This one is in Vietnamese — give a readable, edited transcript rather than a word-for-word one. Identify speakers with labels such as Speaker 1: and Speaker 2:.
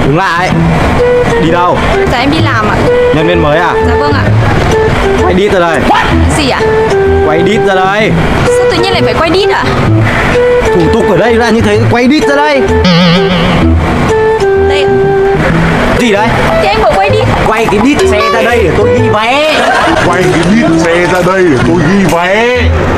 Speaker 1: Đứng lại. Đi đâu?
Speaker 2: Dạ em đi làm ạ.
Speaker 1: Nhân viên mới à?
Speaker 2: Dạ vâng ạ.
Speaker 1: Quay đít ra đây.
Speaker 2: Gì ạ?
Speaker 1: Quay đít ra đây.
Speaker 2: Sao tự nhiên lại phải quay đít ạ?
Speaker 1: Thủ tục ở đây là như thế. Quay đít ra đây.
Speaker 2: Đây.
Speaker 1: Gì đấy?
Speaker 2: Thì anh bảo quay đít.
Speaker 1: Quay cái đít xe ra đây để tôi ghi vé.
Speaker 3: Quay cái đít xe ra đây để tôi ghi vé.